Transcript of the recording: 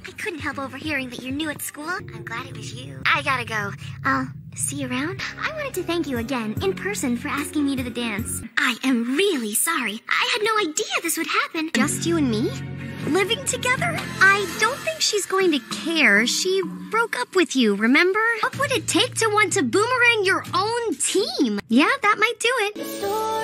I couldn't help overhearing that you're new at school. I'm glad it was you. I gotta go. I'll see you around. I wanted to thank you again, in person, for asking me to the dance. I am really sorry. I had no idea this would happen. Just you and me? Living together? I don't think she's going to care. She broke up with you, remember? What would it take to want to boomerang your own team? Yeah, that might do it.